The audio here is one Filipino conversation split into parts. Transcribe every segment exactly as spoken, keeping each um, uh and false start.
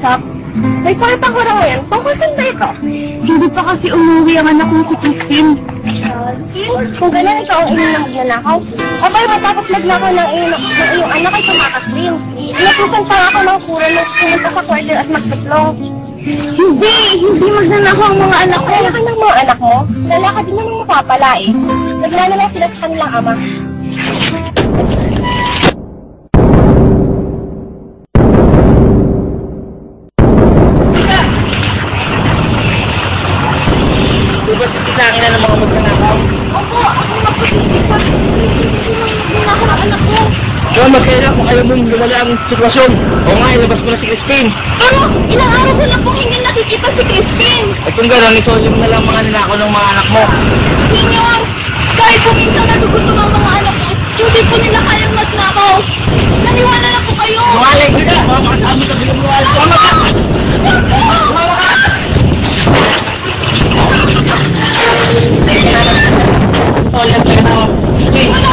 mag-usap. May kwenta ko na ngayon. Tungkol saan ba ito? Hindi pa kasi umuwi ang anak mo si Christine. Uh, kung ganun ito ang inyong nagnanakaw, abay matapos nagnakaw ng iyong, ng iyong anak ay tumakas din. Natusan pa ako ng puro na pumunta sa quarter at magtutlong. Hindi! Hindi magnanakaw ang mga anak ko. Kaya ng mga anak mo, lalakad din naman mapapala eh. Nagnanakaw sila sa kanilang ama. Sa akin na ng mga magnanakaw. Opo, ako nagpapalala. Hindi mo magnanakaw ang anak ko. So, magkailan kung ayaw mong lumala ang sitwasyon. O nga, ilabas mo na si Christine. Pero, ilang araw ko na pong hindi nakikita si Christine. At kung gano'n, isolyo mo na lang mga ninakaw ng mga anak mo. Senyor, kahit po minsan nagugutom ang mga anak ko, hindi po nila kayang magnakaw. Naniwala na po kayo. Lumalay ka na! Mga makasama sa bilong luwal. Tama ka! Tama ka! Solyo ka na ako. Wala.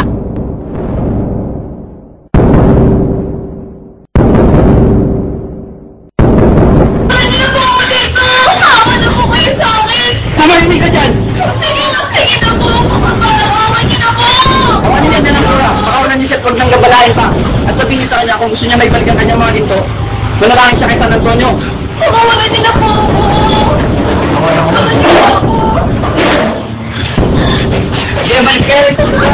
Tumahimik ka dyan! Sige na, sige na po. Makakalawawan niyo na po. Kawanin niya na ng mura. Makawalan niya siya at huwag nang gabalain pa. At sabihin niyo sa kanya kung gusto niya may balik ang kanyang mga ginto, manalangin siya kay San Antonio. Makawalan niyo na po. Makawalan niyo na po. Sige, balik kayo.